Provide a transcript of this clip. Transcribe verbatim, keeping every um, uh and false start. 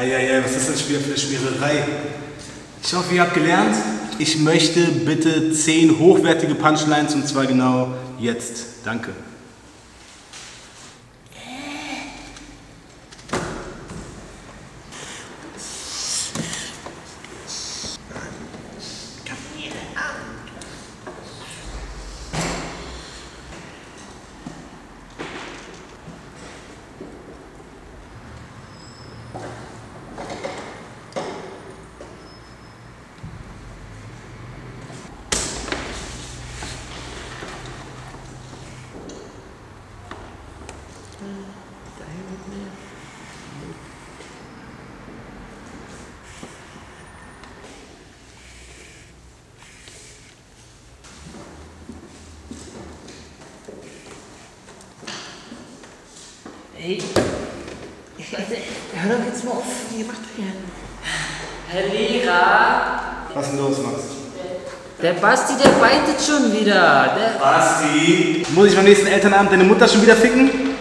Eieiei, was ist das für eine Schmiererei? Ich hoffe, ihr habt gelernt. Ich möchte bitte zehn hochwertige Punchlines und zwar genau jetzt. Danke. Hey, hör doch jetzt mal auf, wie macht ihr? Herr Lehrer! Was ist denn los, Max? Der Basti, der beitet schon wieder. Der Basti! Muss ich beim nächsten Elternabend deine Mutter schon wieder ficken?